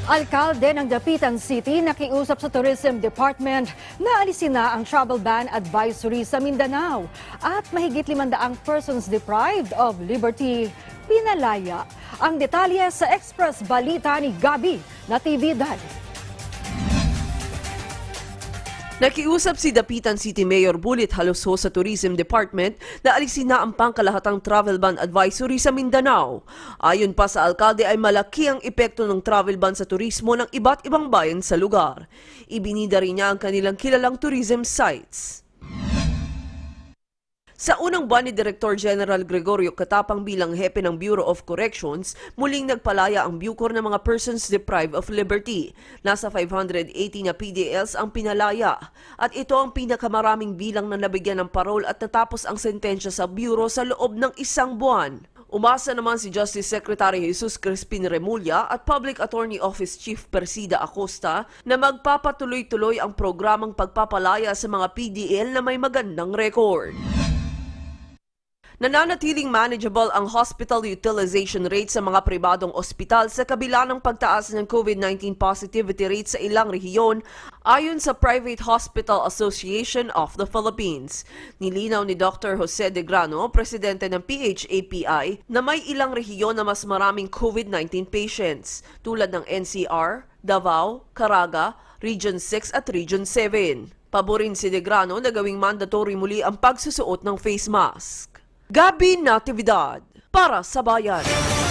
Alkalde ng Dapitan City nakiusap sa Tourism Department na alisin na ang travel ban advisory sa Mindanao at mahigit 500 persons deprived of liberty pinalaya. Ang detalye sa Express Balita ni Gabi Natividad. Nakiusap si Dapitan City Mayor Bulit Haloso sa Tourism Department na alisin na ang pangkalahatang travel ban advisory sa Mindanao. Ayon pa sa alkalde ay malaki ang epekto ng travel ban sa turismo ng iba't ibang bayan sa lugar. Ibinida rin niya ang kanilang kilalang tourism sites. Sa unang buwan ni Director General Gregorio Catapang bilang hepe ng Bureau of Corrections, muling nagpalaya ang Bucor ng mga persons deprived of liberty. Nasa 580 na PDLs ang pinalaya at ito ang pinakamaraming bilang na nabigyan ng parol at natapos ang sentensya sa Bureau sa loob ng isang buwan. Umasa naman si Justice Secretary Jesus Crispin Remulla at Public Attorney Office Chief Persida Acosta na magpapatuloy-tuloy ang programang pagpapalaya sa mga PDL na may magandang record. Nananatiling manageable ang hospital utilization rate sa mga pribadong ospital sa kabila ng pagtaas ng COVID-19 positivity rate sa ilang rehiyon ayon sa Private Hospital Association of the Philippines. Nilinaw ni Dr. Jose De Grano, presidente ng PHAPI, na may ilang rehiyon na mas maraming COVID-19 patients tulad ng NCR, Davao, Caraga, Region 6 at Region 7. Paborin si De Grano na gawing mandatory muli ang pagsusuot ng face mask. Gabi Natividad para sa Bayan.